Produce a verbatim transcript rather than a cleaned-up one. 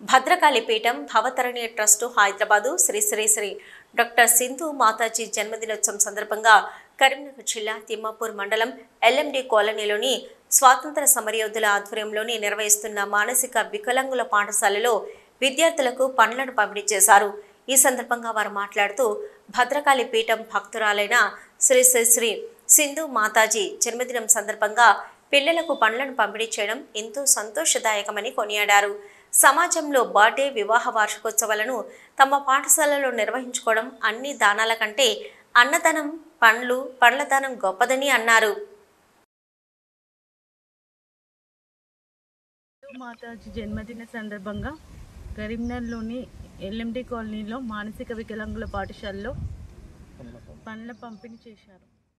భద్రకాళి పీఠం Bhavatarini trust Hyderabad Shri Shri Shri doctor Sindhu Mataji జన్మదినోత్సవం సందర్భంగా కరీంనగర్ జిల్లా తిమ్మాపూర్ మండలం ఎల్ఎండి కాలనీలోని స్వాతంత్ర సమరయోధుల ఆధ్వర్యంలోని నిర్వహిస్తున్న మానసిక వికలాంగుల పాఠశాలలో విద్యార్థులకు పండ్లను పంపిణీ చేశారు. ఈ సందర్భంగా వారు మాట్లాడుతూ భద్రకాళి పీఠం భక్తురాలైన శ్రీ శ్రీ శ్రీ సింధు మాతాజీ జన్మదినం సందర్భంగా పిల్లలకు పండ్లను పంపిణీ చేయడం ఎంతో సంతోషదాయకమని కొనియాడారు. సమాజంలో బర్త్డే వివాహ వార్షికోత్సవాలను తమ పాఠశాలలో నిర్వహించుకోవడం అన్ని దానాల కంటే అన్నదానం పండ్లు పండ్ల దానం గొప్పదని అన్నారు. మాతాజీ జన్మదిన సందర్భంగా కరీంనగర్లోని ఎల్ఎండి కాలనీలో మానసిక వికలాంగుల పాఠశాలలో పండ్ల పంపిణీ చేశారు.